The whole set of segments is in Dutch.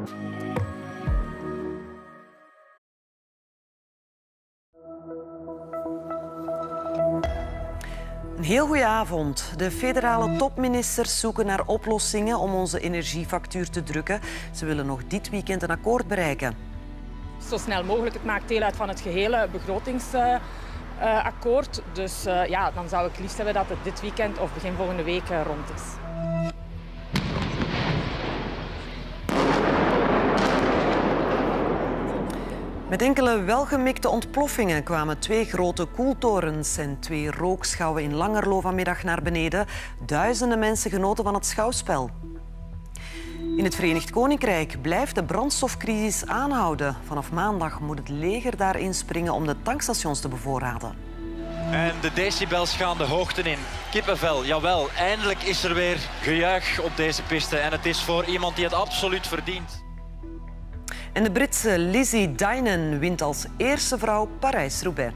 Een heel goede avond. De federale topministers zoeken naar oplossingen om onze energiefactuur te drukken. Ze willen nog dit weekend een akkoord bereiken. Zo snel mogelijk. Het maakt deel uit van het gehele begrotingsakkoord. Dus dan zou ik liefst hebben dat het dit weekend of begin volgende week rond is. Met enkele welgemikte ontploffingen kwamen 2 grote koeltorens en 2 rookschouwen in Langerlo vanmiddag naar beneden. Duizenden mensen genoten van het schouwspel. In het Verenigd Koninkrijk blijft de brandstofcrisis aanhouden. Vanaf maandag moet het leger daar inspringen om de tankstations te bevoorraden. En de decibels gaan de hoogte in. Kippenvel, jawel, eindelijk is er weer gejuich op deze piste. En het is voor iemand die het absoluut verdient. En de Britse Lizzie Deignan wint als eerste vrouw Parijs-Roubaix.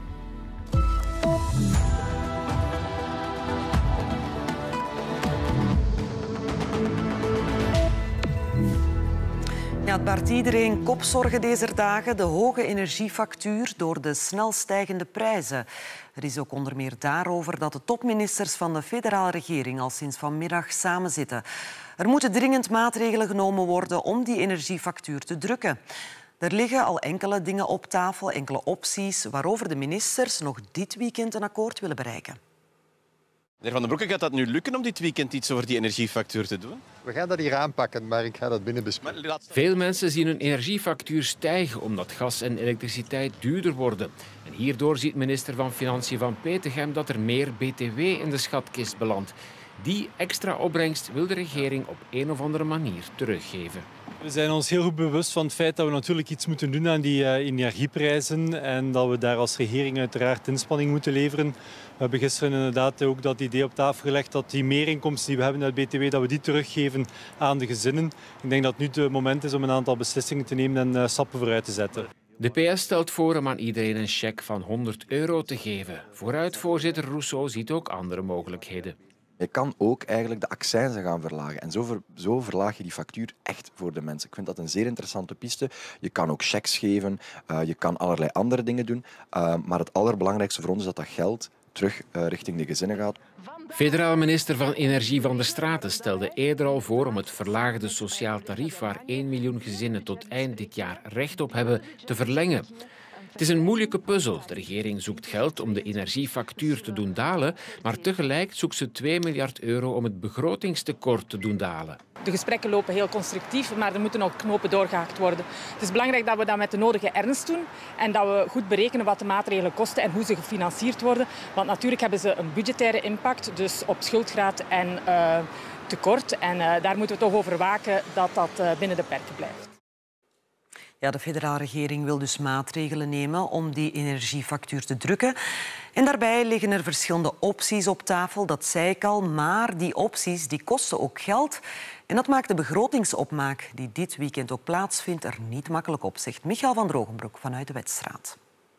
Ja, het baart iedereen kopzorgen deze dagen, de hoge energiefactuur door de snel stijgende prijzen. Er is ook onder meer daarover dat de topministers van de federale regering al sinds vanmiddag samenzitten. Er moeten dringend maatregelen genomen worden om die energiefactuur te drukken. Er liggen al enkele dingen op tafel, enkele opties waarover de ministers nog dit weekend een akkoord willen bereiken. Meneer Van den Broeke, gaat dat nu lukken om dit weekend iets over die energiefactuur te doen? We gaan dat hier aanpakken, maar ik ga dat binnen bespreken. Veel mensen zien hun energiefactuur stijgen omdat gas en elektriciteit duurder worden. En hierdoor ziet minister van Financiën Van Petegem dat er meer BTW in de schatkist belandt. Die extra opbrengst wil de regering op een of andere manier teruggeven. We zijn ons heel goed bewust van het feit dat we natuurlijk iets moeten doen aan die energieprijzen en dat we daar als regering uiteraard inspanning moeten leveren. We hebben gisteren inderdaad ook dat idee op tafel gelegd dat die meerinkomsten die we hebben uit BTW, dat we die teruggeven aan de gezinnen. Ik denk dat nu het moment is om een aantal beslissingen te nemen en stappen vooruit te zetten. De PS stelt voor om aan iedereen een cheque van €100 te geven. Vooruit-voorzitter Rousseau ziet ook andere mogelijkheden. Je kan ook eigenlijk de accijnzen gaan verlagen. En zo verlaag je die factuur echt voor de mensen. Ik vind dat een zeer interessante piste. Je kan ook checks geven, je kan allerlei andere dingen doen. Maar het allerbelangrijkste voor ons is dat dat geld terug richting de gezinnen gaat. Federaal minister van Energie Van der Straeten stelde eerder al voor om het verlaagde sociaal tarief waar 1 miljoen gezinnen tot eind dit jaar recht op hebben te verlengen. Het is een moeilijke puzzel. De regering zoekt geld om de energiefactuur te doen dalen, maar tegelijk zoekt ze €2 miljard om het begrotingstekort te doen dalen. De gesprekken lopen heel constructief, maar er moeten ook knopen doorgehakt worden. Het is belangrijk dat we dat met de nodige ernst doen en dat we goed berekenen wat de maatregelen kosten en hoe ze gefinancierd worden. Want natuurlijk hebben ze een budgettaire impact, dus op schuldgraad en tekort. En daar moeten we toch over waken dat dat binnen de perken blijft. Ja, de federale regering wil dus maatregelen nemen om die energiefactuur te drukken. En daarbij liggen er verschillende opties op tafel, dat zei ik al. Maar die opties die kosten ook geld. En dat maakt de begrotingsopmaak die dit weekend ook plaatsvindt er niet makkelijk op, zegt Michael van Drogenbroek vanuit de Wetstraat.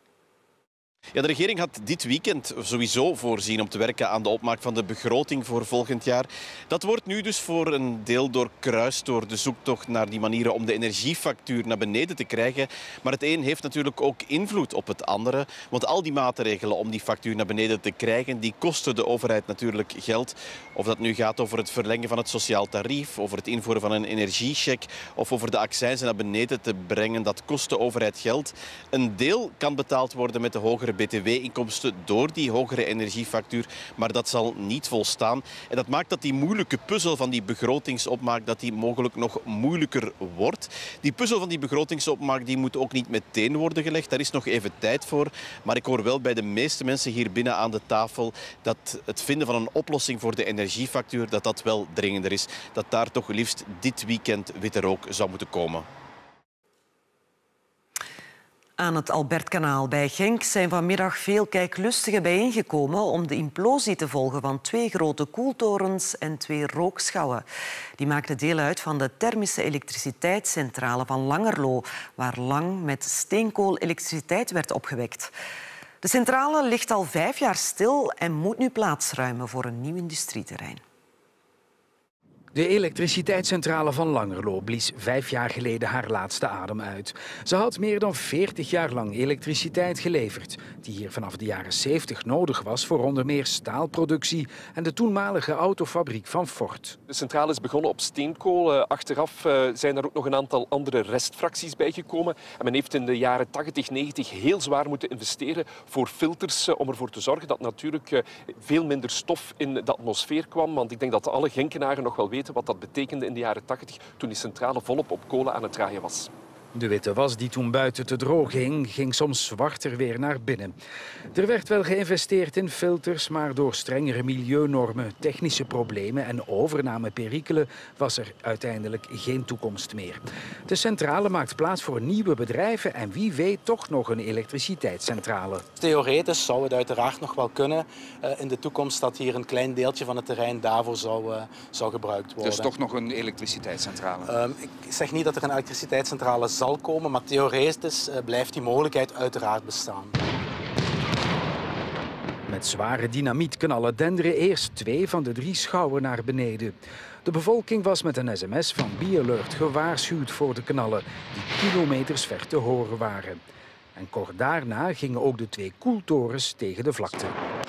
Ja, de regering had dit weekend sowieso voorzien om te werken aan de opmaak van de begroting voor volgend jaar. Dat wordt nu dus voor een deel doorkruist door de zoektocht naar die manieren om de energiefactuur naar beneden te krijgen. Maar het een heeft natuurlijk ook invloed op het andere. Want al die maatregelen om die factuur naar beneden te krijgen, die kosten de overheid natuurlijk geld. Of dat nu gaat over het verlengen van het sociaal tarief, over het invoeren van een energiecheck of over de accijnzen naar beneden te brengen, dat kost de overheid geld. Een deel kan betaald worden met de hogere BTW-inkomsten door die hogere energiefactuur, maar dat zal niet volstaan. En dat maakt dat die moeilijke puzzel van die begrotingsopmaak dat die mogelijk nog moeilijker wordt. Die puzzel van die begrotingsopmaak die moet ook niet meteen worden gelegd. Daar is nog even tijd voor. Maar ik hoor wel bij de meeste mensen hier binnen aan de tafel dat het vinden van een oplossing voor de energiefactuur dat wel dringender is. Dat daar toch liefst dit weekend witte rook zou moeten komen. Aan het Albertkanaal bij Genk zijn vanmiddag veel kijklustigen bijeengekomen om de implosie te volgen van 2 grote koeltorens en 2 rookschouwen. Die maakten deel uit van de thermische elektriciteitscentrale van Langerlo, waar lang met steenkool elektriciteit werd opgewekt. De centrale ligt al 5 jaar stil en moet nu plaatsruimen voor een nieuw industrieterrein. De elektriciteitscentrale van Langerlo blies 5 jaar geleden haar laatste adem uit. Ze had meer dan 40 jaar lang elektriciteit geleverd, die hier vanaf de jaren 70 nodig was voor onder meer staalproductie en de toenmalige autofabriek van Ford. De centrale is begonnen op steenkool. Achteraf zijn er ook nog een aantal andere restfracties bijgekomen. En men heeft in de jaren 80, 90 heel zwaar moeten investeren voor filters om ervoor te zorgen dat natuurlijk veel minder stof in de atmosfeer kwam. Want ik denk dat alle Genkenaren nog wel weten wat dat betekende in de jaren 80 toen die centrale volop op kolen aan het draaien was. De witte was die toen buiten te droog hing, ging soms zwarter weer naar binnen. Er werd wel geïnvesteerd in filters, maar door strengere milieunormen, technische problemen en overnameperikelen was er uiteindelijk geen toekomst meer. De centrale maakt plaats voor nieuwe bedrijven en wie weet toch nog een elektriciteitscentrale. Theoretisch zou het uiteraard nog wel kunnen in de toekomst dat hier een klein deeltje van het terrein daarvoor zou gebruikt worden. Dus toch nog een elektriciteitscentrale? Ik zeg niet dat er een elektriciteitscentrale zal komen, maar theoretisch blijft die mogelijkheid uiteraard bestaan. Met zware dynamietknallen denderen eerst 2 van de 3 schouwen naar beneden. De bevolking was met een sms van Be-Alert gewaarschuwd voor de knallen, die kilometers ver te horen waren. En kort daarna gingen ook de 2 koeltorens tegen de vlakte.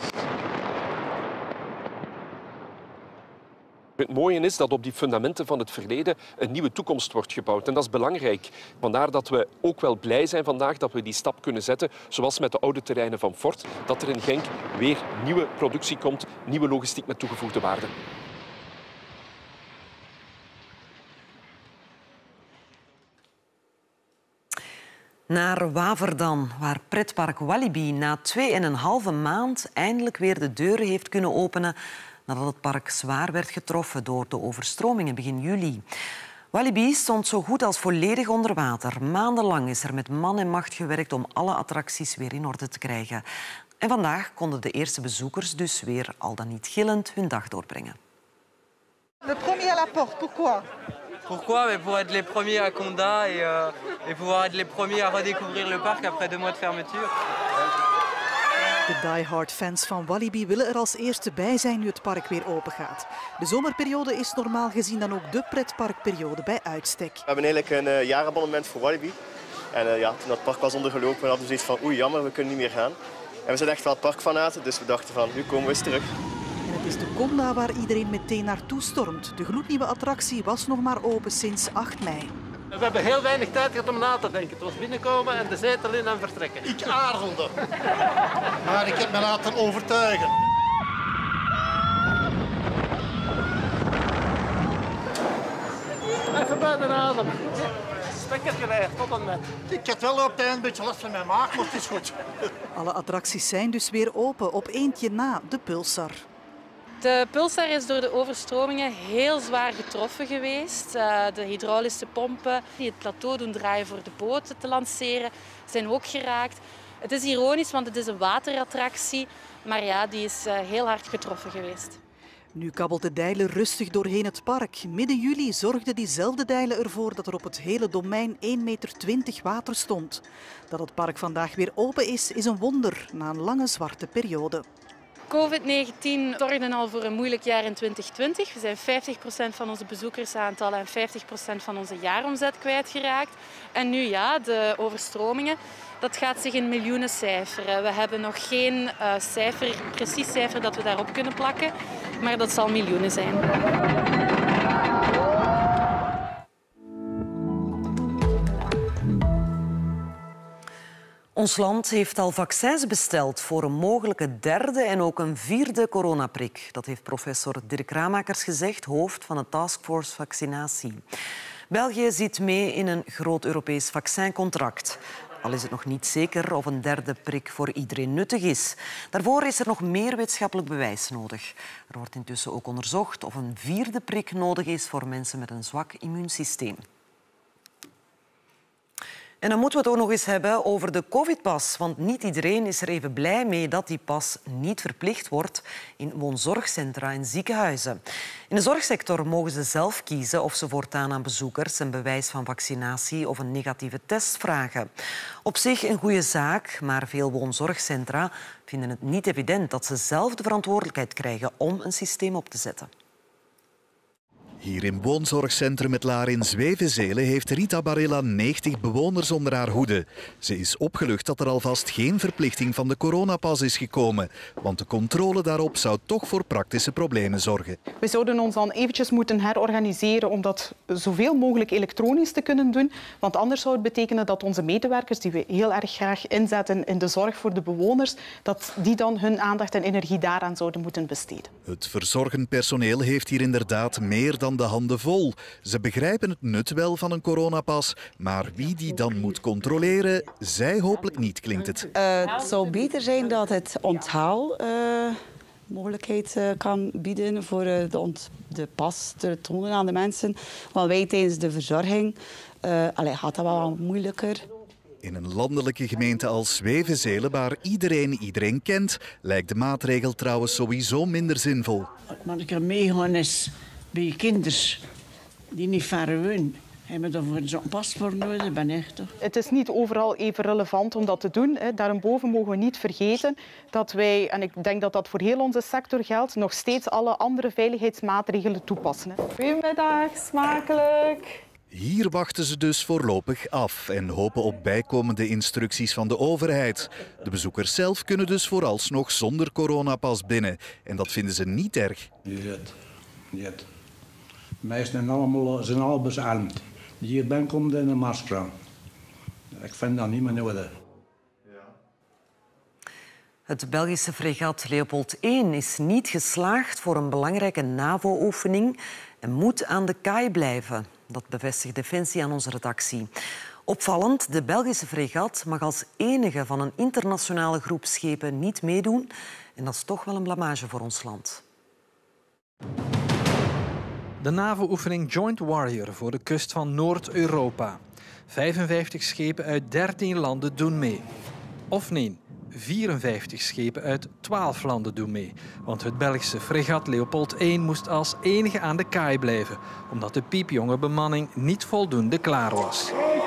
Het mooie is dat op die fundamenten van het verleden een nieuwe toekomst wordt gebouwd. En dat is belangrijk. Vandaar dat we ook wel blij zijn vandaag dat we die stap kunnen zetten, zoals met de oude terreinen van Ford, dat er in Genk weer nieuwe productie komt, nieuwe logistiek met toegevoegde waarde. Naar Waverdan, waar pretpark Walibi na 2,5 maand eindelijk weer de deuren heeft kunnen openen nadat het park zwaar werd getroffen door de overstromingen begin juli. Walibi stond zo goed als volledig onder water. Maandenlang is er met man en macht gewerkt om alle attracties weer in orde te krijgen. En vandaag konden de eerste bezoekers dus weer al dan niet gillend hun dag doorbrengen. Le premier à la porte, pourquoi? Pourquoi? Pour être les premiers à Condat et pouvoir être les premiers à redécouvrir le parc après 2 mois de fermeture. De diehard fans van Walibi willen er als eerste bij zijn nu het park weer open gaat. De zomerperiode is normaal gezien dan ook de pretparkperiode bij uitstek. We hebben eigenlijk een jaarabonnement voor Walibi. En toen dat park was ondergelopen, hadden we zoiets van oei, jammer, we kunnen niet meer gaan. En we zijn echt wel parkfanaten, dus we dachten van nu komen we eens terug. En het is de Conda waar iedereen meteen naartoe stormt. De gloednieuwe attractie was nog maar open sinds 8 mei. We hebben heel weinig tijd gehad om na te denken. Het was binnenkomen en de zetel in en vertrekken. Ik aarzelde, maar ik heb me laten overtuigen. Even buiten adem. Stekker gelegd, tot en met. Ik had wel op het eind een beetje last van mijn maag, maar het is goed. Alle attracties zijn dus weer open, op eentje na de Pulsar. De Pulsar is door de overstromingen heel zwaar getroffen geweest. De hydraulische pompen die het plateau doen draaien voor de boten te lanceren, zijn ook geraakt. Het is ironisch, want het is een waterattractie, maar ja, die is heel hard getroffen geweest. Nu kabbelt de Dijlen rustig doorheen het park. Midden juli zorgden diezelfde Dijlen ervoor dat er op het hele domein 1,20 meter water stond. Dat het park vandaag weer open is een wonder na een lange zwarte periode. COVID-19 zorgde al voor een moeilijk jaar in 2020. We zijn 50% van onze bezoekersaantallen en 50% van onze jaaromzet kwijtgeraakt. En nu ja, de overstromingen, dat gaat zich in miljoenen cijferen. We hebben nog geen precies cijfer dat we daarop kunnen plakken, maar dat zal miljoenen zijn. Ons land heeft al vaccins besteld voor een mogelijke 3e en ook een 4e coronaprik. Dat heeft professor Dirk Ramakers gezegd, hoofd van de Taskforce Vaccinatie. België zit mee in een groot Europees vaccincontract. Al is het nog niet zeker of een 3e prik voor iedereen nuttig is. Daarvoor is er nog meer wetenschappelijk bewijs nodig. Er wordt intussen ook onderzocht of een 4e prik nodig is voor mensen met een zwak immuunsysteem. En dan moeten we het ook nog eens hebben over de COVID-pas. Want niet iedereen is er even blij mee dat die pas niet verplicht wordt in woonzorgcentra en ziekenhuizen. In de zorgsector mogen ze zelf kiezen of ze voortaan aan bezoekers een bewijs van vaccinatie of een negatieve test vragen. Op zich een goede zaak, maar veel woonzorgcentra vinden het niet evident dat ze zelf de verantwoordelijkheid krijgen om een systeem op te zetten. Hier in woonzorgcentrum Het Laar in Zwevenzelen heeft Rita Barilla 90 bewoners onder haar hoede. Ze is opgelucht dat er alvast geen verplichting van de coronapas is gekomen. Want de controle daarop zou toch voor praktische problemen zorgen. We zouden ons dan eventjes moeten herorganiseren om dat zoveel mogelijk elektronisch te kunnen doen. Want anders zou het betekenen dat onze medewerkers, die we heel erg graag inzetten in de zorg voor de bewoners, dat die dan hun aandacht en energie daaraan zouden moeten besteden. Het verzorgend personeel heeft hier inderdaad meer dan de handen vol. Ze begrijpen het nut wel van een coronapas, maar wie die dan moet controleren, zij hopelijk niet, klinkt het. Het zou beter zijn dat het onthaalmogelijkheid kan bieden voor de pas te tonen aan de mensen. Want wij tijdens de verzorging gaat dat wel moeilijker. In een landelijke gemeente als Zwevenzelen, waar iedereen kent, lijkt de maatregel trouwens sowieso minder zinvol. Maar ik er meegaan is bij je kinderen die niet ver wonen. Hebben we daarvoor zo'n paspoort nodig? Ben echt toch? Het is niet overal even relevant om dat te doen. Daarboven mogen we niet vergeten dat wij, en ik denk dat dat voor heel onze sector geldt, nog steeds alle andere veiligheidsmaatregelen toepassen. Goedemiddag, smakelijk. Hier wachten ze dus voorlopig af en hopen op bijkomende instructies van de overheid. De bezoekers zelf kunnen dus vooralsnog zonder coronapas binnen. En dat vinden ze niet erg. De meesten zijn al beschermd. Die hier ben, komt in een masker aan. Ik vind dat niet meer nodig. Het Belgische fregat Leopold I is niet geslaagd voor een belangrijke NAVO-oefening en moet aan de kaai blijven. Dat bevestigt Defensie aan onze redactie. Opvallend, de Belgische fregat mag als enige van een internationale groep schepen niet meedoen. En dat is toch wel een blamage voor ons land. De NAVO-oefening Joint Warrior voor de kust van Noord-Europa. 55 schepen uit 13 landen doen mee. Of nee, 54 schepen uit 12 landen doen mee. Want het Belgische fregat Leopold I moest als enige aan de kaai blijven, omdat de piepjonge bemanning niet voldoende klaar was.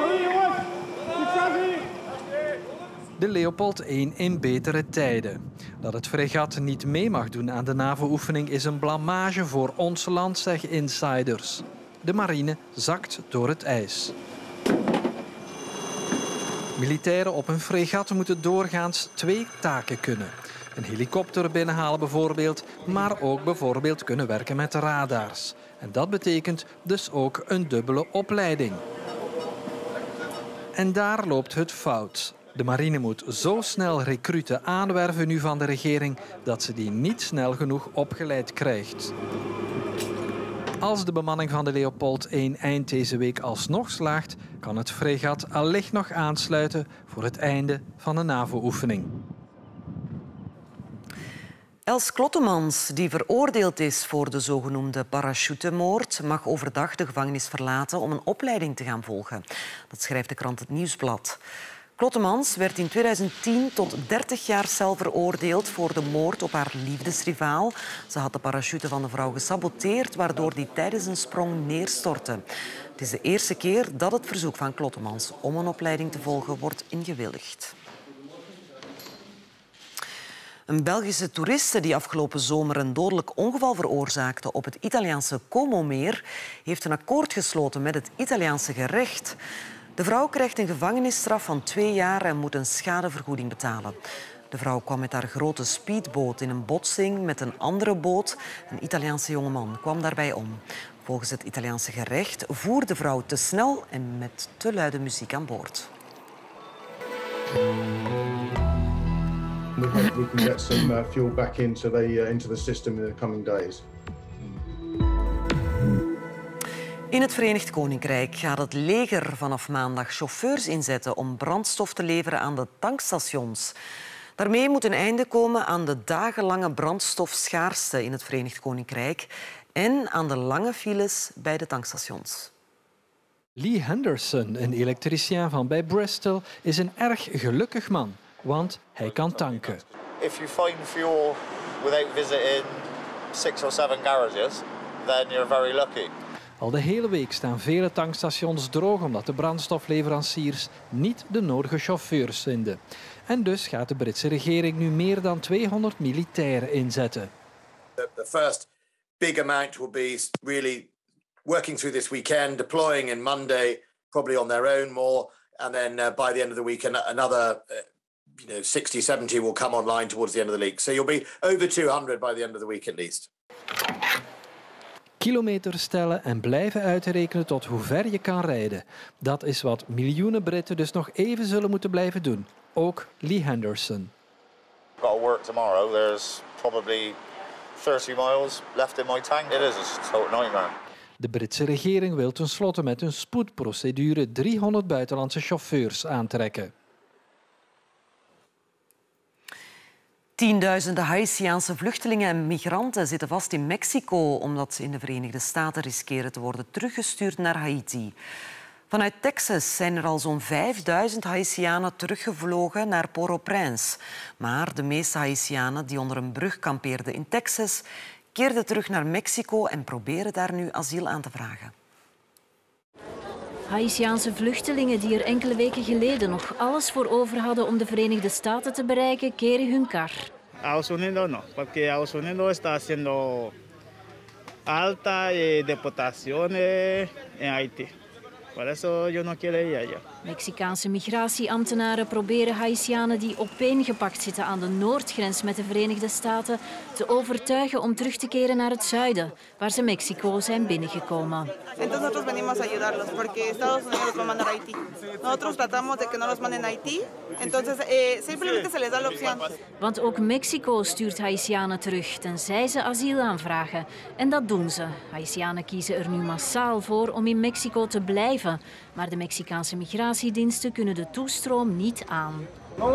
De Leopold I in betere tijden. Dat het fregat niet mee mag doen aan de NAVO-oefening is een blamage voor ons land, zeggen insiders. De marine zakt door het ijs. Militairen op een fregat moeten doorgaans 2 taken kunnen. Een helikopter binnenhalen bijvoorbeeld, maar ook bijvoorbeeld kunnen werken met radars. En dat betekent dus ook een dubbele opleiding. En daar loopt het fout. De marine moet zo snel recruten aanwerven nu van de regering dat ze die niet snel genoeg opgeleid krijgt. Als de bemanning van de Leopold I eind deze week alsnog slaagt, kan het fregat allicht nog aansluiten voor het einde van de NAVO-oefening. Els Klottemans, die veroordeeld is voor de zogenoemde parachutemoord, mag overdag de gevangenis verlaten om een opleiding te gaan volgen. Dat schrijft de krant Het Nieuwsblad. Klottemans werd in 2010 tot 30 jaar cel veroordeeld voor de moord op haar liefdesrivaal. Ze had de parachute van de vrouw gesaboteerd, waardoor die tijdens een sprong neerstortte. Het is de eerste keer dat het verzoek van Klottemans om een opleiding te volgen wordt ingewilligd. Een Belgische toeriste die afgelopen zomer een dodelijk ongeval veroorzaakte op het Italiaanse Como-meer, heeft een akkoord gesloten met het Italiaanse gerecht. De vrouw krijgt een gevangenisstraf van 2 jaar en moet een schadevergoeding betalen. De vrouw kwam met haar grote speedboot in een botsing met een andere boot. Een Italiaanse jongeman kwam daarbij om. Volgens het Italiaanse gerecht voer de vrouw te snel en met te luide muziek aan boord. We hope we can get some fuel back into the system in the coming days. In het Verenigd Koninkrijk gaat het leger vanaf maandag chauffeurs inzetten om brandstof te leveren aan de tankstations. Daarmee moet een einde komen aan de dagenlange brandstofschaarste in het Verenigd Koninkrijk en aan de lange files bij de tankstations. Lee Henderson, een elektricien van bij Bristol, is een erg gelukkig man, want hij kan tanken. If you find fuel without visiting 6 or 7 garages, then you're very lucky. Al de hele week staan vele tankstations droog omdat de brandstofleveranciers niet de nodige chauffeurs vinden. En dus gaat de Britse regering nu meer dan 200 militairen inzetten. The first big amount will be really working through this weekend, deploying in Monday, probably on their own more, and then by the end of the week, another 60, 70 will come online towards the end of the league. So you'll be over 200 by the end of the week at least. Kilometers tellen en blijven uitrekenen tot hoe ver je kan rijden. Dat is wat miljoenen Britten dus nog even zullen moeten blijven doen. Ook Lee Henderson. Got to work tomorrow. There's probably 30 miles left in my tank. It is a total nightmare. De Britse regering wil tenslotte met een spoedprocedure 300 buitenlandse chauffeurs aantrekken. Tienduizenden Haitiaanse vluchtelingen en migranten zitten vast in Mexico omdat ze in de Verenigde Staten riskeren te worden teruggestuurd naar Haiti. Vanuit Texas zijn er al zo'n 5000 Haitianen teruggevlogen naar Port-au-Prince. Maar de meeste Haitianen die onder een brug kampeerden in Texas keerden terug naar Mexico en proberen daar nu asiel aan te vragen. Haitiaanse vluchtelingen die er enkele weken geleden nog alles voor over hadden om de Verenigde Staten te bereiken, keren hun kar. Estados Unidos no, porque Estados Unidos está haciendo alta deportaciones en Haití. Por eso yo no quiero ir allá. Mexicaanse migratieambtenaren proberen Haitianen die opeengepakt zitten aan de noordgrens met de Verenigde Staten te overtuigen om terug te keren naar het zuiden, waar ze Mexico zijn binnengekomen. Entonces nosotros venimos a ayudarlos porque Estados Unidos los va a mandar a Haití. Nosotros tratamos de que no los manden a Haití, entonces simplemente se les da la opción. Want ook Mexico stuurt Haitianen terug, tenzij ze asiel aanvragen. En dat doen ze. Haitianen kiezen er nu massaal voor om in Mexico te blijven. Maar de Mexicaanse migratiediensten kunnen de toestroom niet aan.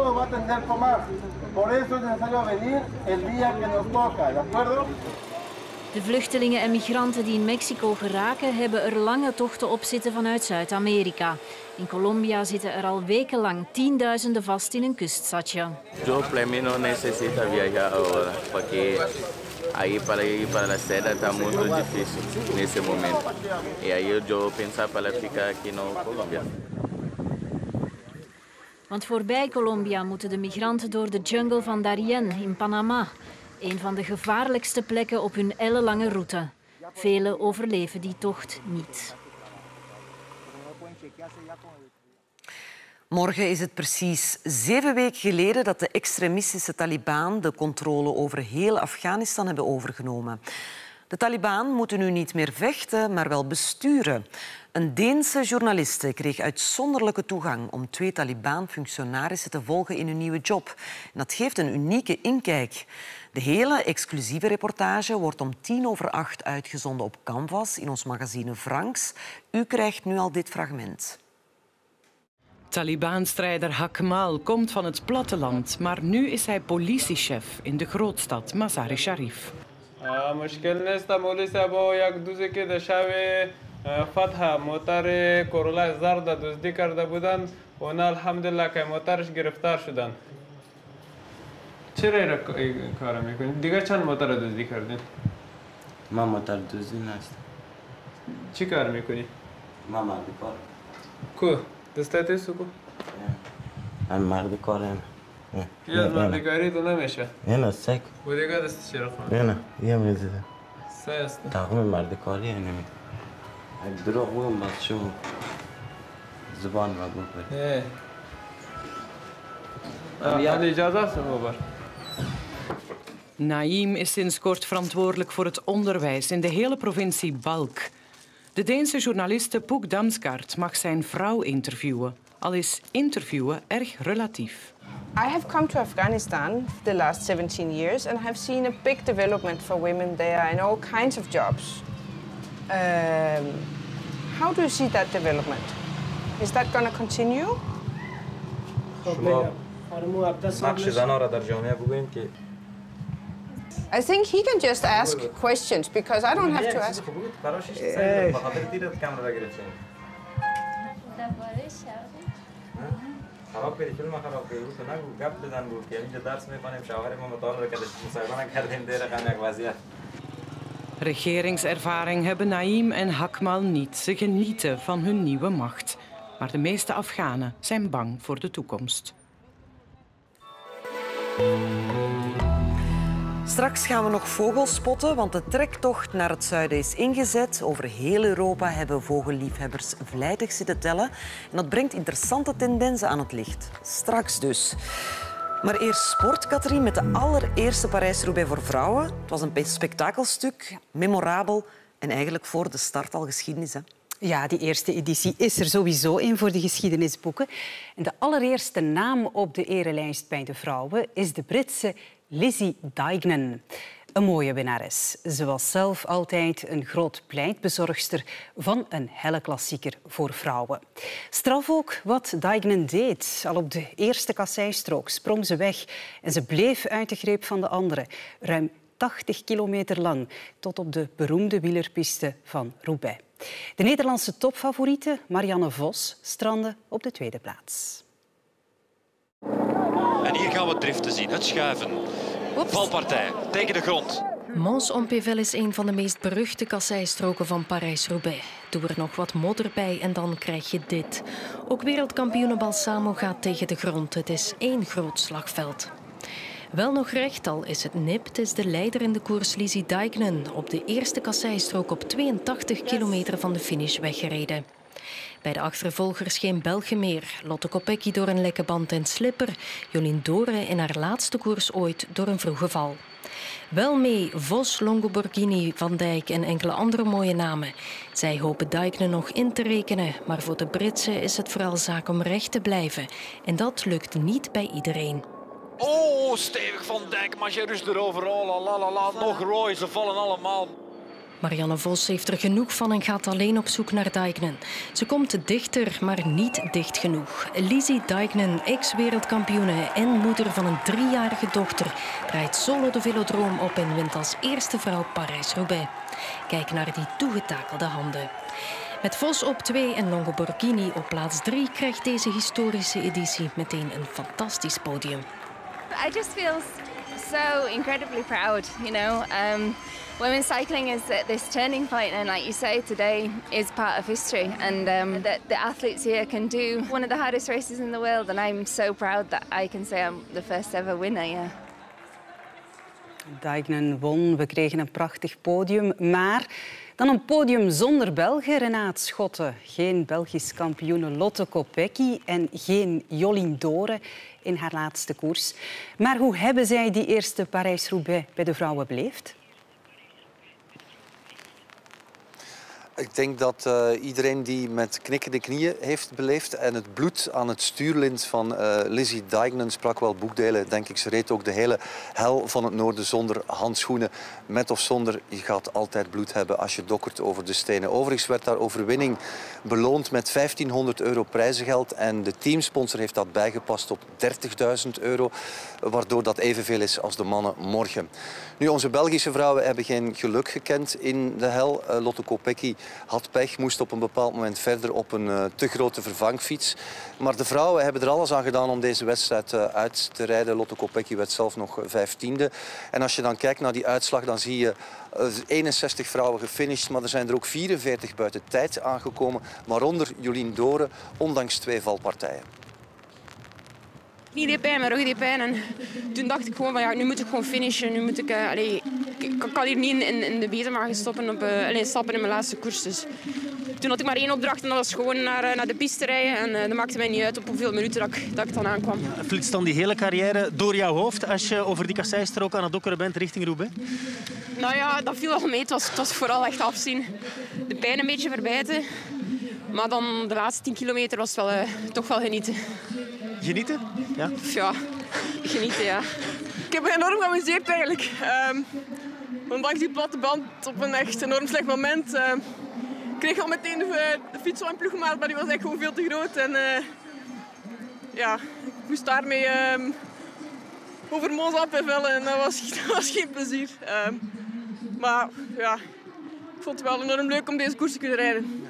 De vluchtelingen en migranten die in Mexico geraken, hebben er lange tochten op zitten vanuit Zuid-Amerika. In Colombia zitten er al wekenlang tienduizenden vast in een kuststadje. Yo no necesita viajar ahora, porque ahí para ir para la seda está muy difícil en ese momento. Y ahí yo pensaba para ficar aquí en Colombia. Want voorbij Colombia moeten de migranten door de jungle van Darien in Panama. Een van de gevaarlijkste plekken op hun ellenlange route. Velen overleven die tocht niet. Morgen is het precies 7 weken geleden dat de extremistische Taliban de controle over heel Afghanistan hebben overgenomen. De Taliban moeten nu niet meer vechten, maar wel besturen. Een Deense journaliste kreeg uitzonderlijke toegang om 2 Taliban-functionarissen te volgen in hun nieuwe job. En dat geeft een unieke inkijk. De hele exclusieve reportage wordt om 7:50 uitgezonden op Canvas in ons magazine Franks. U krijgt nu al dit fragment. Taliban-strijder Hakmal komt van het platteland, maar nu is hij politiechef in de grootstad Mazar-e-Sharif. مشکل نیست مولی با یک دوزی که در شب فتح موتر کورولا زرد دزدی کرده بودند و اونا الحمدلله که موترش گرفتار شدند. چرا کار میکنید؟ دیگه چند موتر دزدی کردین؟ من موتر دزدی نیست. چی کار میکنی؟ من مرد کار. کو؟ دستت سکو؟ من مرد کارم. یه مردکاری تو نمیشه. نه سک. و دیگه دست چرا خواهد؟ نه یه میزده. سه است. تقویم مردکاری نمید. اگه دروغ بگم باز شو زبان را ببر. Naïm is sinds kort verantwoordelijk voor het onderwijs in de hele provincie Balk. De Deense journaliste Puk Damsgaard mag zijn vrouw interviewen, al is interviewen erg relatief. I have come to Afghanistan the last 17 years and have seen a big development for women there in all kinds of jobs. How do you see that development? Is that going to continue? I think he can just ask questions because I don't have to ask. Regeringservaring hebben Naïm en Hakmal niet. Ze genieten van hun nieuwe macht. Maar de meeste Afghanen zijn bang voor de toekomst. Straks Straks gaan we nog vogels spotten, want de trektocht naar het zuiden is ingezet. Over heel Europa hebben vogelliefhebbers vlijtig zitten tellen. En dat brengt interessante tendensen aan het licht. Straks dus. Maar eerst sport, Katrien, met de allereerste Parijs-Roubaix voor vrouwen. Het was een spektakelstuk, memorabel en eigenlijk voor de start al geschiedenis, hè? Ja, die eerste editie is er sowieso in voor de geschiedenisboeken. En de allereerste naam op de erelijst bij de vrouwen is de Britse Lizzie Deignan. Een mooie winnares. Ze was zelf altijd een groot pleitbezorgster van een helle klassieker voor vrouwen. Straf ook wat Deignan deed. Al op de eerste kasseistrook sprong ze weg en ze bleef uit de greep van de anderen. Ruim 80 kilometer lang, tot op de beroemde wielerpiste van Roubaix. De Nederlandse topfavoriete Marianne Vos strandde op de tweede plaats. En hier gaan we driften zien, het schuiven. Valpartij tegen de grond. Mons-en-Pévèle is een van de meest beruchte kasseistroken van Parijs-Roubaix. Doe er nog wat modder bij en dan krijg je dit. Ook wereldkampioene Balsamo gaat tegen de grond. Het is één groot slagveld. Wel nog recht, al is het nipt, is de leider in de koers Lizzie Deignan op de eerste kasseistrook op 82 kilometer van de finish weggereden. Bij de achtervolgers geen Belgen meer. Lotte Kopecky door een lekke band en slipper. Jolien Dore in haar laatste koers ooit door een vroege val. Wel mee Vos, Longo Borghini, Van Dijk en enkele andere mooie namen. Zij hopen Deignan nog in te rekenen, maar voor de Britsen is het vooral zaak om recht te blijven. En dat lukt niet bij iedereen. Oh, stevig Van Dijk, Majerus erover. Oh, la, la, la. Nog Roy, ze vallen allemaal. Marianne Vos heeft er genoeg van en gaat alleen op zoek naar Deignan. Ze komt dichter, maar niet dicht genoeg. Lizzie Deignan, ex-wereldkampioene en moeder van een 3-jarige dochter, draait solo de velodroom op en wint als eerste vrouw Parijs-Roubaix. Kijk naar die toegetakelde handen. Met Vos op 2 en Longo Borghini op plaats 3 krijgt deze historische editie meteen een fantastisch podium. I just feel so incredibly proud, you know. Women's cycling is at this turning point, and like you say, today is part of history, and that the athletes here can do one of the hardest races in the world, and I'm so proud that I can say I'm the first ever winner. Yeah. Deignan won, we kregen een prachtig podium, maar dan een podium zonder Belgen, Renaat Schotten. Geen Belgisch kampioene Lotte Kopecky en geen Jolien Dore in haar laatste koers. Maar hoe hebben zij die eerste Parijs-Roubaix bij de vrouwen beleefd? Ik denk dat iedereen die met knikkende knieën heeft beleefd en het bloed aan het stuurlint van Lizzie Deignan sprak wel boekdelen, denk ik. Ze reed ook de hele hel van het noorden zonder handschoenen. Met of zonder, je gaat altijd bloed hebben als je dokkert over de stenen. Overigens werd haar overwinning beloond met €1500 prijzengeld en de teamsponsor heeft dat bijgepast op €30.000, waardoor dat evenveel is als de mannen morgen. Nu, onze Belgische vrouwen hebben geen geluk gekend in de hel. Lotte Kopecky had pech, moest op een bepaald moment verder op een te grote vervangfiets. Maar de vrouwen hebben er alles aan gedaan om deze wedstrijd uit te rijden. Lotte Kopecky werd zelf nog 15e. En als je dan kijkt naar die uitslag, dan zie je 61 vrouwen gefinished. Maar er zijn er ook 44 buiten tijd aangekomen. Waaronder Jolien Dore, ondanks 2 valpartijen. Niet die pijn, maar ook die pijn. En toen dacht ik gewoon van ja, nu moet ik gewoon finishen. Nu moet ik, ik kan hier niet in de Wezenmagen stappen in mijn laatste koers. Dus toen had ik maar 1 opdracht en dat was gewoon naar de piste rijden. En dat maakte mij niet uit op hoeveel minuten dat ik dan aankwam. Flitst dan die hele carrière door jouw hoofd als je over die kasseistrook aan het dokkeren bent richting Roubaix? Nou ja, dat viel wel mee. Het was vooral echt afzien. De pijn een beetje verbijten. Maar dan de laatste 10 kilometer was het wel, toch wel genieten. Genieten? Ja. Ja, genieten, ja. Ik heb me enorm geamuseerd eigenlijk. Ondanks die platte band op een echt enorm slecht moment. Ik kreeg al meteen de fiets van mijn ploegmaat, maar die was echt gewoon veel te groot. En ja, ik moest daarmee over Mons-en-Pévèle en dat was geen plezier. Maar ja, ik vond het wel enorm leuk om deze koers te kunnen rijden.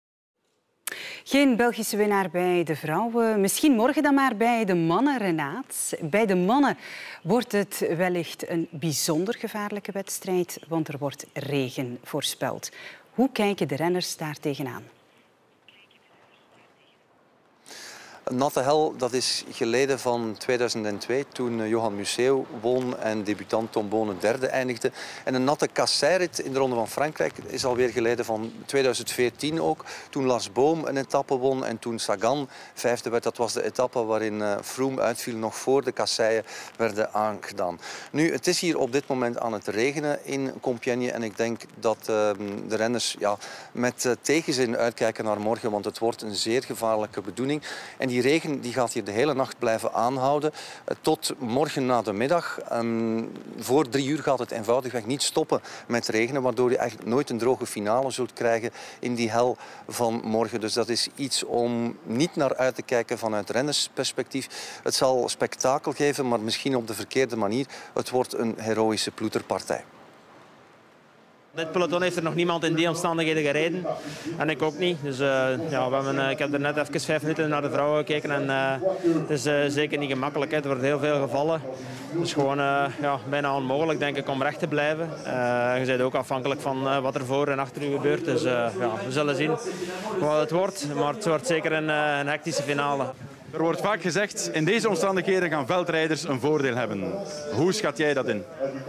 Geen Belgische winnaar bij de vrouwen. Misschien morgen dan maar bij de mannen, Renaat. Bij de mannen wordt het wellicht een bijzonder gevaarlijke wedstrijd, want er wordt regen voorspeld. Hoe kijken de renners daar tegenaan? Natte hel, dat is geleden van 2002, toen Johan Museeuw won en debutant Tom Bonen derde eindigde. En een natte kasseirit in de Ronde van Frankrijk is alweer geleden van 2014 ook. Toen Lars Boom een etappe won en toen Sagan vijfde werd. Dat was de etappe waarin Froome uitviel nog voor de kasseien werden aangedaan. Nu, het is hier op dit moment aan het regenen in Compiègne en ik denk dat de renners met tegenzin uitkijken naar morgen, want het wordt een zeer gevaarlijke bedoeling. En die regen die gaat hier de hele nacht blijven aanhouden tot morgen na de middag. Voor 3 uur gaat het eenvoudigweg niet stoppen met regenen, waardoor je eigenlijk nooit een droge finale zult krijgen in die hel van morgen. Dus dat is iets om niet naar uit te kijken vanuit rennersperspectief. Het zal spektakel geven, maar misschien op de verkeerde manier. Het wordt een heroïsche ploeterpartij. Dit peloton heeft er nog niemand in die omstandigheden gereden. En ik ook niet. Dus, ik heb er net even 5 minuten naar de vrouwen gekeken. En het is zeker niet gemakkelijk. Hè. Er wordt heel veel gevallen. Het is gewoon bijna onmogelijk, denk ik, om recht te blijven. Je bent ook afhankelijk van wat er voor en achter u gebeurt. Dus we zullen zien wat het wordt. Maar het wordt zeker een hectische finale. Er wordt vaak gezegd, in deze omstandigheden gaan veldrijders een voordeel hebben. Hoe schat jij dat in?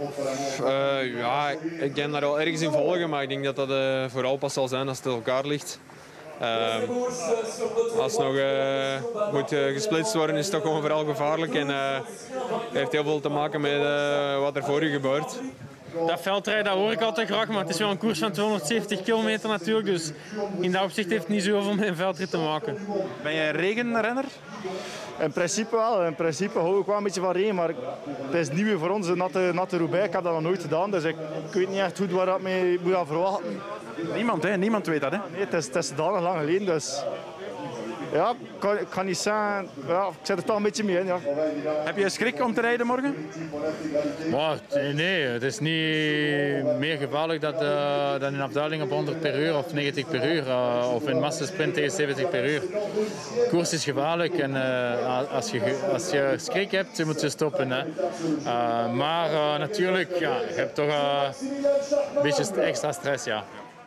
Ik kan daar wel ergens in volgen, maar ik denk dat dat vooral pas zal zijn als het in elkaar ligt. Als het nog moet gesplitst worden, is het toch gewoon vooral gevaarlijk. En heeft heel veel te maken met wat er voor u gebeurt. Dat veldrijden, dat hoor ik altijd graag, maar het is wel een koers van 270 kilometer natuurlijk. Dus in dat opzicht heeft het niet zoveel met een veldrit te maken. Ben jij een regenrenner? In principe wel. In principe hou ik wel een beetje van regen, maar het is nieuw voor ons, een natte Roubaix. Ik heb dat nog nooit gedaan, dus ik weet niet echt goed waar dat mee moet gaan verwachten. Niemand weet dat, hè? Nee, het is dagen lang geleden, dus... Ja, ik kan niet zeggen. Ja, ik zit er toch een beetje mee in. Ja. Heb je schrik om te rijden morgen? Nee, het is niet meer gevaarlijk dan in afdaling op 100 per uur of 90 per uur. Of in massasprint tegen 70 per uur. De koers is gevaarlijk en als je schrik hebt, moet je stoppen. Hè. Maar natuurlijk, je hebt toch een beetje extra stress. Ja.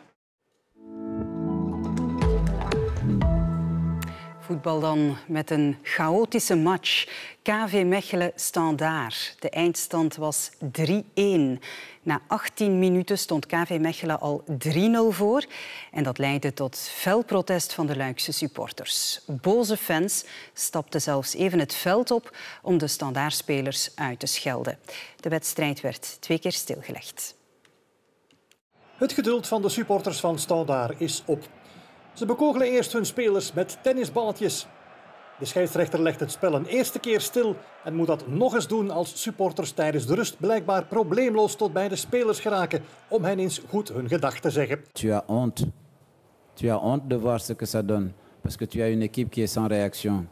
Voetbal dan met een chaotische match. KV Mechelen Standaard. De eindstand was 3-1. Na 18 minuten stond KV Mechelen al 3-0 voor. En dat leidde tot fel protest van de Luikse supporters. Boze fans stapten zelfs even het veld op om de Standaardspelers uit te schelden. De wedstrijd werd 2 keer stilgelegd. Het geduld van de supporters van Standaard is op. Ze bekogelen eerst hun spelers met tennisballetjes. De scheidsrechter legt het spel een eerste keer stil en moet dat nog eens doen als supporters tijdens de rust blijkbaar probleemloos tot bij de spelers geraken om hen eens goed hun gedachten te zeggen. Tu as honte. Tu as honte de voir ce que ça donne parce que tu as une équipe qui est sans réaction.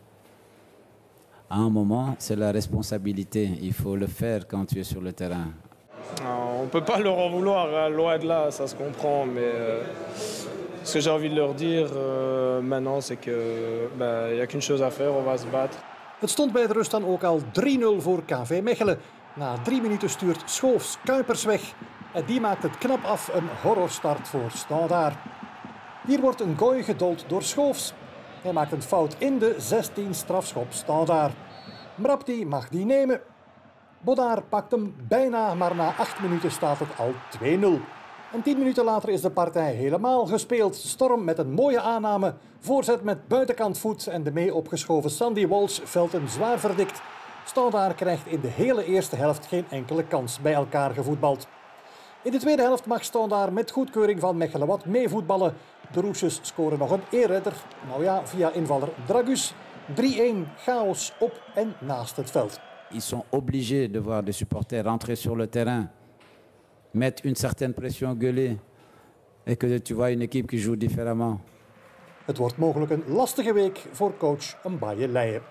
À un moment, c'est la responsabilité. Il faut le faire quand tu es sur le terrain. On ne peut pas leur en vouloir, loin de là, ça se comprend, mais ce que j'ai envie de leur dire maintenant, c'est que y a qu'une chose à faire, on va se battre. Het stond bij de rust dan ook al 3-0 voor KV Mechelen. Na 3 minuten stuurt Schoofs Kuipers weg en die maakt het knap af, een horrorstart voor Standaard. Hier wordt een gooi gedold door Schoofs. Hij maakt een fout in de 16 strafschop Standaard. Mrapti mag die nemen. Bodaar pakt hem bijna, maar na 8 minuten staat het al 2-0. En 10 minuten later is de partij helemaal gespeeld. Storm met een mooie aanname, voorzet met buitenkant voet en de mee opgeschoven Sandy Walsh velt hem zwaar verdikt. Standaard krijgt in de hele eerste helft geen enkele kans bij elkaar gevoetbald. In de tweede helft mag Standaard met goedkeuring van Mechelen wat meevoetballen. De Roesjes scoren nog een eerredder. Nou ja, via invaller Dragus. 3-1, chaos op en naast het veld. Ils sont obligés de voir des supporters rentrer sur le terrain, mettre une certaine pression, gueuler, et que tu vois une équipe qui joue différemment. Het wordt mogelijk een lastige week voor coach Mbaye Leijen.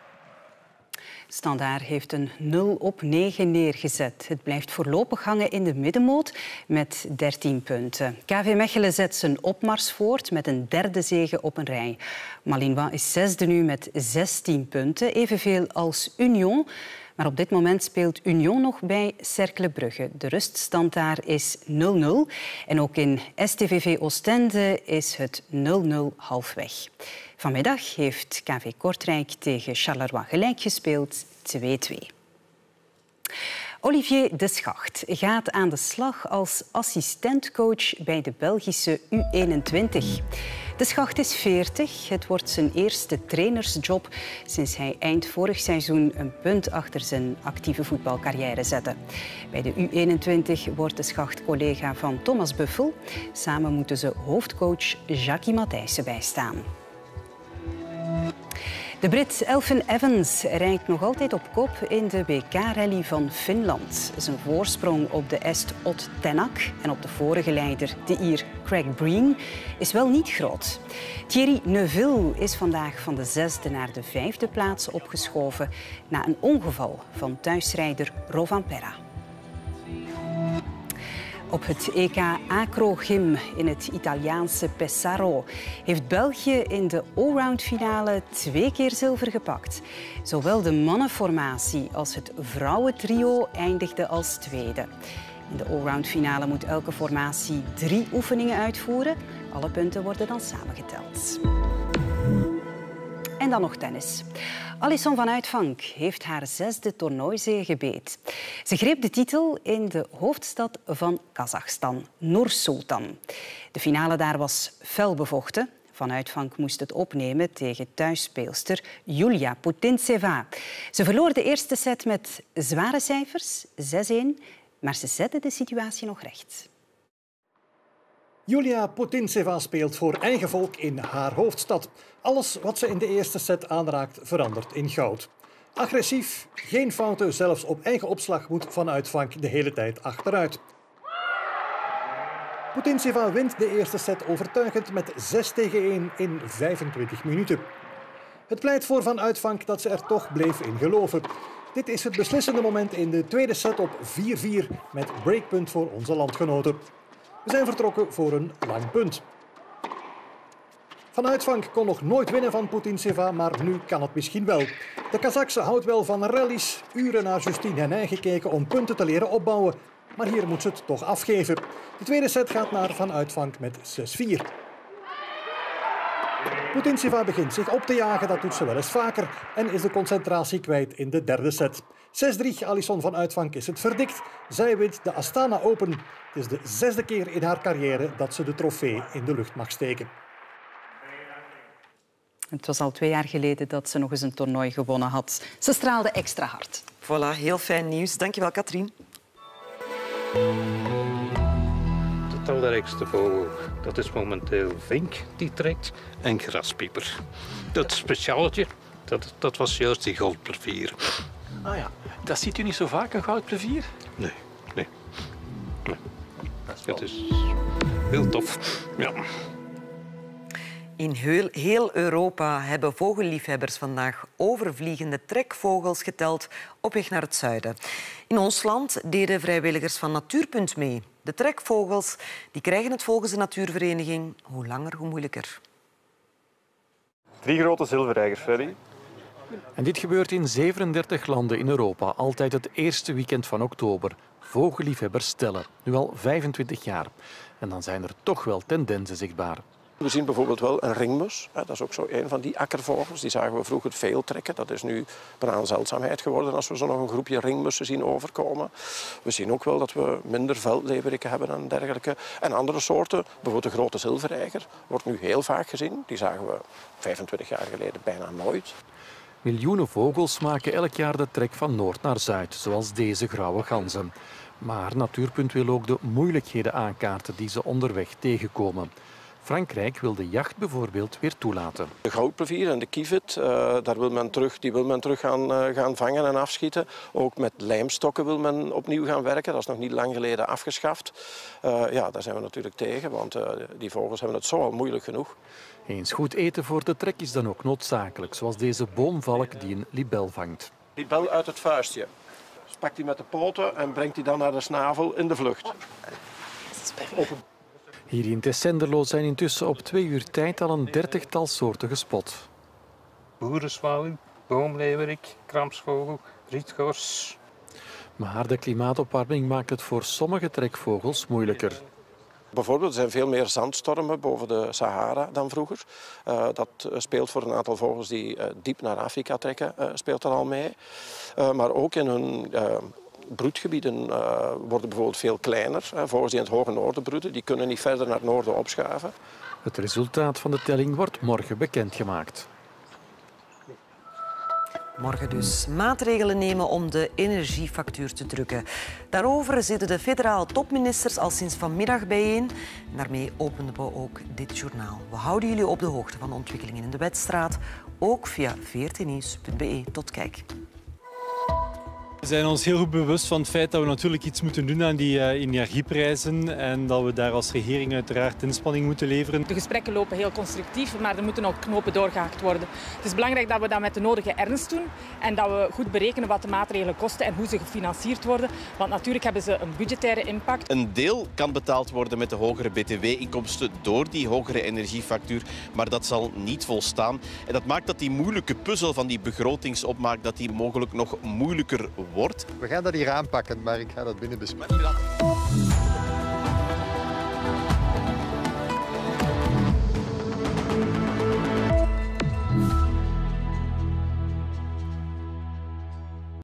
Standaard heeft een 0-9 neergezet. Het blijft voorlopig hangen in de middenmoot met 13 punten. KV Mechelen zet zijn opmars voort met een 3e zege op een rij. Malinois is 6e nu met 16 punten, evenveel als Union. Maar op dit moment speelt Union nog bij Cercle Brugge. De ruststand daar is 0-0. En ook in STVV Oostende is het 0-0 halfweg. Vanmiddag heeft KV Kortrijk tegen Charleroi gelijk gespeeld, 2-2. Olivier De Schacht gaat aan de slag als assistentcoach bij de Belgische U21. De Schacht is 40. Het wordt zijn eerste trainersjob sinds hij eind vorig seizoen een punt achter zijn actieve voetbalcarrière zette. Bij de U21 wordt De Schacht collega van Thomas Buffel. Samen moeten ze hoofdcoach Jackie Matthijssen bijstaan. De Brit Elfyn Evans rijdt nog altijd op kop in de WK-rally van Finland. Zijn voorsprong op de Est Ott Tänak en op de vorige leider, de Ier Craig Breen, is wel niet groot. Thierry Neuville is vandaag van de 6e naar de 5e plaats opgeschoven na een ongeval van thuisrijder Rovanperä. Op het EK acrogym in het Italiaanse Pesaro heeft België in de allround-finale 2 keer zilver gepakt. Zowel de mannenformatie als het vrouwentrio eindigden als tweede. In de allround-finale moet elke formatie 3 oefeningen uitvoeren. Alle punten worden dan samengeteld. En dan nog tennis. Alisson van Uitvank heeft haar 6e toernooizege gebeet. Ze greep de titel in de hoofdstad van Kazachstan, Nur-Sultan. De finale daar was fel bevochten. Van Uitvank moest het opnemen tegen thuisspeelster Julia Putintseva. Ze verloor de eerste set met zware cijfers, 6-1, maar ze zette de situatie nog recht. Julia Putintseva speelt voor eigen volk in haar hoofdstad. Alles wat ze in de eerste set aanraakt verandert in goud. Agressief, geen fouten, zelfs op eigen opslag moet Van Uitvank de hele tijd achteruit. Putintseva wint de eerste set overtuigend met 6-1 in 25 minuten. Het pleit voor Van Uitvank dat ze er toch bleef in geloven. Dit is het beslissende moment in de tweede set op 4-4 met breakpunt voor onze landgenoten. We zijn vertrokken voor een lang punt. Van Uitvank kon nog nooit winnen van Putintseva, maar nu kan het misschien wel. De Kazachse houdt wel van rallies, uren naar Justine Henin gekeken om punten te leren opbouwen. Maar hier moet ze het toch afgeven. De tweede set gaat naar Van Uitvank met 6-4. Putintseva begint zich op te jagen, dat doet ze wel eens vaker, en is de concentratie kwijt in de derde set. 6-3, Alisson Van Uitvank is het verdikt. Zij wint de Astana Open. Het is de 6e keer in haar carrière dat ze de trofee in de lucht mag steken. Het was al 2 jaar geleden dat ze nog eens een toernooi gewonnen had. Ze straalde extra hard. Voilà, heel fijn nieuws. Dankjewel, Katrien. De talrijkste vogel, dat is momenteel vink die trekt en graspieper. Dat speciaaltje, dat was juist die goudplevier. Ah ja, dat ziet u niet zo vaak, een goudplevier? Nee. Het is heel tof, ja. In heel Europa hebben vogelliefhebbers vandaag overvliegende trekvogels geteld op weg naar het zuiden. In ons land deden vrijwilligers van Natuurpunt mee. De trekvogels die krijgen het volgens de natuurvereniging hoe langer hoe moeilijker. 3 grote zilverreigers, Freddy. En dit gebeurt in 37 landen in Europa, altijd het eerste weekend van oktober. Vogelliefhebbers tellen, nu al 25 jaar. En dan zijn er toch wel tendensen zichtbaar. We zien bijvoorbeeld wel een ringmus. Dat is ook zo een van die akkervogels. Die zagen we vroeger veel trekken. Dat is nu bijna een zeldzaamheid geworden als we zo nog een groepje ringmussen zien overkomen. We zien ook wel dat we minder veldleeuweriken hebben en dergelijke. En andere soorten, bijvoorbeeld de grote zilverreiger, wordt nu heel vaak gezien. Die zagen we 25 jaar geleden bijna nooit. Miljoenen vogels maken elk jaar de trek van noord naar zuid, zoals deze grauwe ganzen. Maar Natuurpunt wil ook de moeilijkheden aankaarten die ze onderweg tegenkomen. Frankrijk wil de jacht bijvoorbeeld weer toelaten. De goudplevier en de kievit, die wil men terug gaan vangen en afschieten. Ook met lijmstokken wil men opnieuw gaan werken. Dat is nog niet lang geleden afgeschaft. Daar zijn we natuurlijk tegen, want die vogels hebben het zo al moeilijk genoeg. Eens goed eten voor de trek is dan ook noodzakelijk, zoals deze boomvalk die een libel vangt. Libel uit het vuistje. Pakt hij met de poten en brengt hij dan naar de snavel in de vlucht. Hier in Tessenderlo zijn intussen op 2 uur tijd al een 30-tal soorten gespot. Boerenzwaluw, boomleeuwerik, krampsvogel, rietgors. Maar de klimaatopwarming maakt het voor sommige trekvogels moeilijker. Bijvoorbeeld, er zijn veel meer zandstormen boven de Sahara dan vroeger. Dat speelt voor een aantal vogels die diep naar Afrika trekken, speelt dat al mee. Maar ook in hun broedgebieden worden bijvoorbeeld veel kleiner. Vogels die in het hoge noorden broeden, die kunnen niet verder naar het noorden opschuiven. Het resultaat van de telling wordt morgen bekendgemaakt. Morgen dus maatregelen nemen om de energiefactuur te drukken. Daarover zitten de federale topministers al sinds vanmiddag bijeen. En daarmee openen we ook dit journaal. We houden jullie op de hoogte van de ontwikkelingen in de wedstrijd, ook via vrtnieuws.be. Tot kijk. We zijn ons heel goed bewust van het feit dat we natuurlijk iets moeten doen aan die energieprijzen en dat we daar als regering uiteraard inspanning moeten leveren. De gesprekken lopen heel constructief, maar er moeten ook knopen doorgehakt worden. Het is belangrijk dat we dat met de nodige ernst doen en dat we goed berekenen wat de maatregelen kosten en hoe ze gefinancierd worden. Want natuurlijk hebben ze een budgettaire impact. Een deel kan betaald worden met de hogere btw-inkomsten door die hogere energiefactuur, maar dat zal niet volstaan. En dat maakt dat die moeilijke puzzel van die begrotingsopmaak dat die mogelijk nog moeilijker wordt. We gaan dat hier aanpakken, maar ik ga dat binnen bespreken.